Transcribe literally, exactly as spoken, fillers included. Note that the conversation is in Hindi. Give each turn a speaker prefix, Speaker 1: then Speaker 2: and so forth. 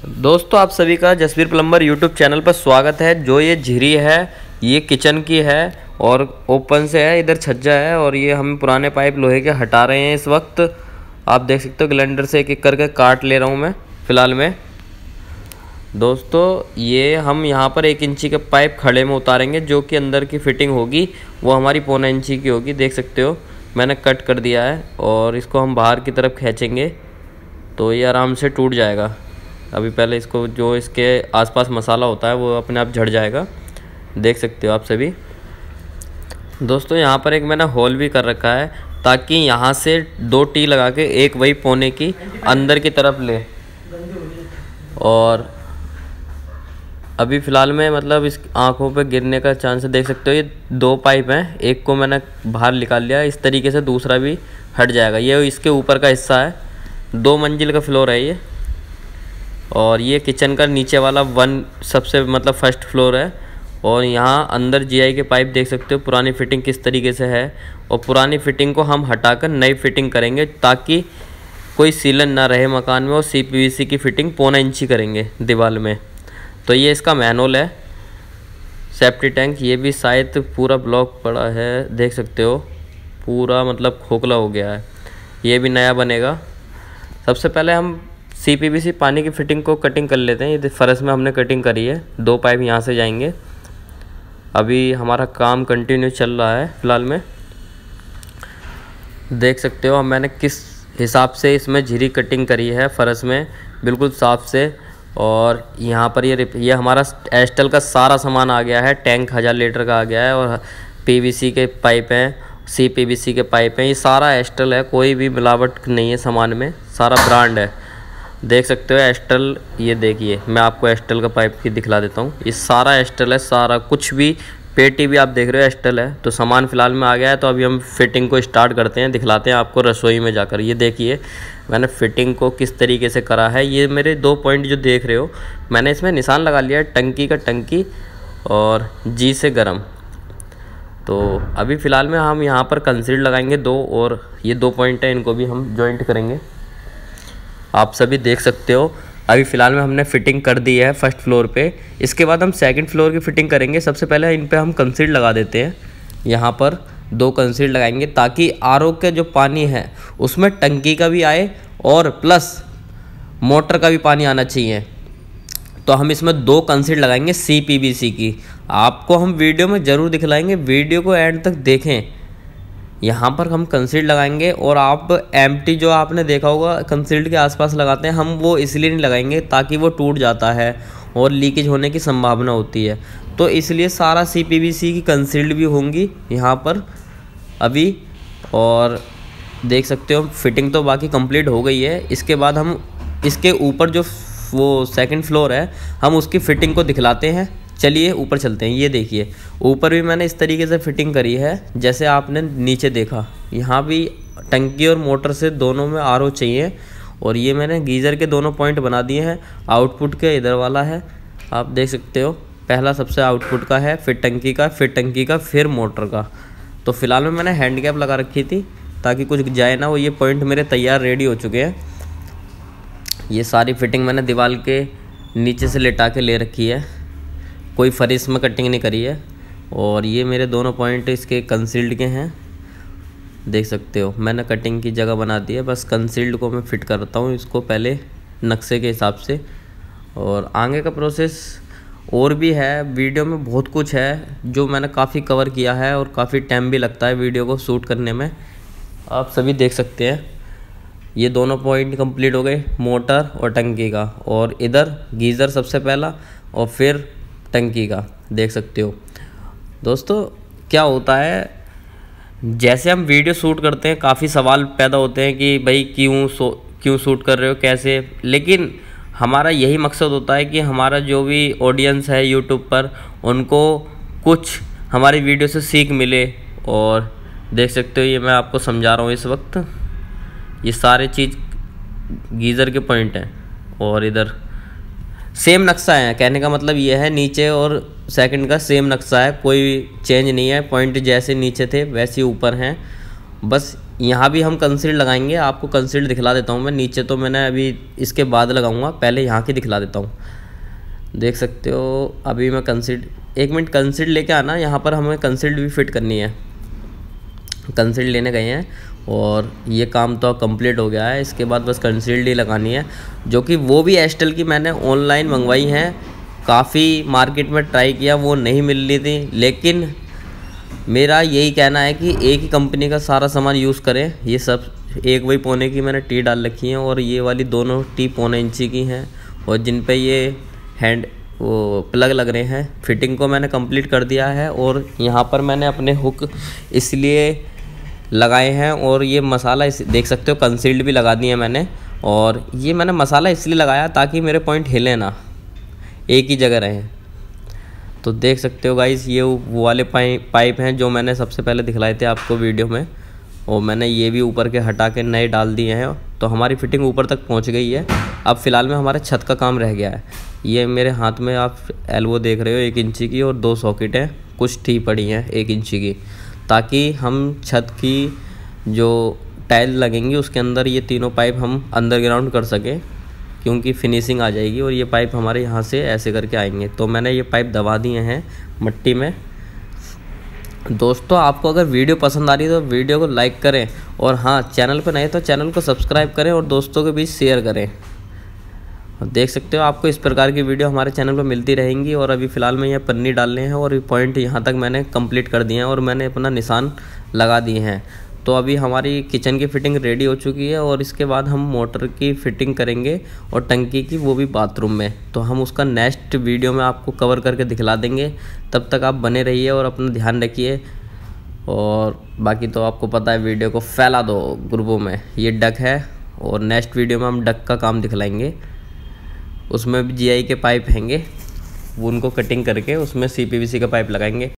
Speaker 1: दोस्तों आप सभी का जसवीर प्लम्बर यूट्यूब चैनल पर स्वागत है। जो ये झिरी है ये किचन की है और ओपन से है, इधर छज्जा है और ये हम पुराने पाइप लोहे के हटा रहे हैं। इस वक्त आप देख सकते हो ग्राइंडर से एक एक करके काट ले रहा हूँ मैं फ़िलहाल में। दोस्तों ये हम यहाँ पर एक इंची के पाइप खड़े में उतारेंगे, जो कि अंदर की फिटिंग होगी वो हमारी पौने इंची की होगी। देख सकते हो मैंने कट कर दिया है और इसको हम बाहर की तरफ खींचेंगे तो ये आराम से टूट जाएगा। अभी पहले इसको जो इसके आसपास मसाला होता है वो अपने आप झड़ जाएगा, देख सकते हो आप सभी। दोस्तों यहाँ पर एक मैंने होल भी कर रखा है ताकि यहाँ से दो टी लगा के एक वही पौने की अंदर की तरफ ले। और अभी फ़िलहाल में मतलब इस आँखों पे गिरने का चांस देख सकते हो। ये दो पाइप हैं, एक को मैंने बाहर निकाल लिया, इस तरीके से दूसरा भी हट जाएगा। ये इसके ऊपर का हिस्सा है, दो मंजिल का फ्लोर है ये। और ये किचन का नीचे वाला वन सबसे मतलब फर्स्ट फ्लोर है। और यहाँ अंदर जीआई के पाइप देख सकते हो पुरानी फिटिंग किस तरीके से है। और पुरानी फिटिंग को हम हटाकर नई फिटिंग करेंगे ताकि कोई सीलन ना रहे मकान में। और सी पी वी सी की फिटिंग पौने इंची करेंगे दीवार में। तो ये इसका मैनुअल है। सेफ्टी टैंक ये भी शायद पूरा ब्लॉक पड़ा है, देख सकते हो पूरा मतलब खोखला हो गया है, ये भी नया बनेगा। सबसे पहले हम सी पी वी सी पानी की फ़िटिंग को कटिंग कर लेते हैं। ये फर्श में हमने कटिंग करी है, दो पाइप यहाँ से जाएंगे। अभी हमारा काम कंटिन्यू चल रहा है फ़िलहाल में, देख सकते हो मैंने किस हिसाब से इसमें झिरी कटिंग करी है फर्श में, बिल्कुल साफ से। और यहाँ पर ये ये हमारा एस्टल का सारा सामान आ गया है, टैंक हज़ार लीटर का आ गया है। और पी वी सी के पाइप हैं, सी पी वी सी के पाइप हैं, ये सारा एस्टल है, कोई भी मिलावट नहीं है सामान में, सारा ब्रांड है। देख सकते हो एस्टल, ये देखिए मैं आपको एस्टल का पाइप की दिखला देता हूँ। ये सारा एस्टल है, सारा कुछ भी पेटी भी आप देख रहे हो एस्टल है। तो सामान फ़िलहाल में आ गया है, तो अभी हम फिटिंग को स्टार्ट करते हैं, दिखलाते हैं आपको रसोई में जाकर। ये देखिए मैंने फ़िटिंग को किस तरीके से करा है। ये मेरे दो पॉइंट जो देख रहे हो मैंने इसमें निशान लगा लिया है, टंकी का टंकी और जी से गरम। तो अभी फ़िलहाल में हम यहाँ पर कंसील लगाएंगे दो, और ये दो पॉइंट है इनको भी हम जॉइंट करेंगे। आप सभी देख सकते हो अभी फ़िलहाल में हमने फ़िटिंग कर दी है फर्स्ट फ्लोर पे। इसके बाद हम सेकंड फ्लोर की फ़िटिंग करेंगे। सबसे पहले इन पे हम कंसील लगा देते हैं, यहाँ पर दो कंसील लगाएंगे ताकि आर ओ का जो पानी है उसमें टंकी का भी आए और प्लस मोटर का भी पानी आना चाहिए। तो हम इसमें दो कंसील लगाएंगे सी पी वी सी की। आपको हम वीडियो में ज़रूर दिखलाएंगे, वीडियो को एंड तक देखें। यहाँ पर हम कंसील्ड लगाएंगे और आप एम्प्टी जो आपने देखा होगा कंसील्ड के आसपास लगाते हैं, हम वो इसलिए नहीं लगाएंगे ताकि वो टूट जाता है और लीकेज होने की संभावना होती है। तो इसलिए सारा सी पी वी सी की कंसील्ड भी होंगी यहाँ पर अभी। और देख सकते हो फिटिंग तो बाकी कंप्लीट हो गई है। इसके बाद हम इसके ऊपर जो वो सेकंड फ्लोर है हम उसकी फ़िटिंग को दिखलाते हैं। चलिए ऊपर चलते हैं। ये देखिए ऊपर भी मैंने इस तरीके से फिटिंग करी है जैसे आपने नीचे देखा। यहाँ भी टंकी और मोटर से दोनों में आर ओ चाहिए। और ये मैंने गीज़र के दोनों पॉइंट बना दिए हैं। आउटपुट के इधर वाला है, आप देख सकते हो पहला सबसे आउटपुट का है, फिर टंकी का, फिर टंकी का, फिर मोटर का। तो फ़िलहाल में मैंने हैंड कैप लगा रखी थी ताकि कुछ जाए ना। वो ये पॉइंट मेरे तैयार रेडी हो चुके हैं। ये सारी फिटिंग मैंने दीवार के नीचे से लेटा के ले रखी है, कोई फरिश में कटिंग नहीं करी है। और ये मेरे दोनों पॉइंट इसके कंसील्ड के हैं, देख सकते हो मैंने कटिंग की जगह बना दी है। बस कंसील्ड को मैं फिट करता हूँ इसको पहले नक्शे के हिसाब से। और आगे का प्रोसेस और भी है, वीडियो में बहुत कुछ है जो मैंने काफ़ी कवर किया है और काफ़ी टाइम भी लगता है वीडियो को शूट करने में, आप सभी देख सकते हैं। ये दोनों पॉइंट कंप्लीट हो गए, मोटर और टंकी का। और इधर गीज़र सबसे पहला और फिर टंकी का, देख सकते हो। दोस्तों क्या होता है जैसे हम वीडियो शूट करते हैं काफ़ी सवाल पैदा होते हैं कि भाई क्यों सो क्यों शूट कर रहे हो, कैसे। लेकिन हमारा यही मकसद होता है कि हमारा जो भी ऑडियंस है यूट्यूब पर उनको कुछ हमारी वीडियो से सीख मिले। और देख सकते हो ये मैं आपको समझा रहा हूँ इस वक्त, ये सारे चीज़ गीज़र के पॉइंट हैं। और इधर सेम नक्शा है, कहने का मतलब ये है नीचे और सेकंड का सेम नक्शा है, कोई चेंज नहीं है। पॉइंट जैसे नीचे थे वैसे ऊपर हैं। बस यहाँ भी हम कंसील्ड लगाएंगे। आपको कंसील्ड दिखला देता हूँ मैं। नीचे तो मैंने अभी इसके बाद लगाऊंगा, पहले यहाँ की दिखला देता हूँ। देख सकते हो अभी मैं कंसील्ड, एक मिनट कंसील्ड लेके आना। यहाँ पर हमें कंसील्ड भी फिट करनी है। कंसील्ड लेने गए हैं और ये काम तो कंप्लीट हो गया है। इसके बाद बस कंसील्ड ही लगानी है, जो कि वो भी एस्टेल की मैंने ऑनलाइन मंगवाई हैं। काफ़ी मार्केट में ट्राई किया, वो नहीं मिल रही थी, लेकिन मेरा यही कहना है कि एक ही कंपनी का सारा सामान यूज़ करें। ये सब एक वही पौने की मैंने टी डाल रखी हैं और ये वाली दोनों टी पौने इंची की हैं, और जिन पे ये हैंड वो प्लग लग रहे हैं। फिटिंग को मैंने कंप्लीट कर दिया है और यहाँ पर मैंने अपने हुक इसलिए लगाए हैं, और ये मसाला इस देख सकते हो कंसील्ड भी लगा दिए मैंने। और ये मैंने मसाला इसलिए लगाया ताकि मेरे पॉइंट हिले ना, एक ही जगह रहें। तो देख सकते हो गाइस, ये वो वाले पाइप पाइप हैं जो मैंने सबसे पहले दिखलाए थे आपको वीडियो में, और मैंने ये भी ऊपर के हटा के नए डाल दिए हैं। तो हमारी फिटिंग ऊपर तक पहुंच गई है। अब फ़िलहाल में हमारे छत का काम रह गया है। ये मेरे हाथ में आप एल्बो देख रहे हो, एक इंची की, और दो सॉकेट हैं, कुछ टी पड़ी हैं एक इंची की, ताकि हम छत की जो टाइल लगेंगी उसके अंदर ये तीनों पाइप हम अंडरग्राउंड कर सकें, क्योंकि फिनिशिंग आ जाएगी। और ये पाइप हमारे यहाँ से ऐसे करके आएंगे। तो मैंने ये पाइप दबा दिए हैं मिट्टी में। दोस्तों, आपको अगर वीडियो पसंद आ रही है तो वीडियो को लाइक करें, और हाँ, चैनल पर नए तो चैनल को सब्सक्राइब करें और दोस्तों के बीच शेयर करें। और देख सकते हो आपको इस प्रकार की वीडियो हमारे चैनल पर मिलती रहेंगी। और अभी फ़िलहाल में ये पन्नी डालने हैं, और ये पॉइंट यहाँ तक मैंने कंप्लीट कर दिए हैं और मैंने अपना निशान लगा दिए हैं। तो अभी हमारी किचन की फ़िटिंग रेडी हो चुकी है, और इसके बाद हम मोटर की फ़िटिंग करेंगे और टंकी की, वो भी बाथरूम में। तो हम उसका नेक्स्ट वीडियो में आपको कवर करके दिखला देंगे। तब तक आप बने रहिए और अपना ध्यान रखिए। और बाकी तो आपको पता है, वीडियो को फैला दो ग्रुपों में। ये डक है, और नेक्स्ट वीडियो में हम डक का काम दिखलाएंगे। उसमें भी जी आई के पाइप हैंगे, वो उनको कटिंग करके उसमें सी पी वी सी का पाइप लगाएंगे।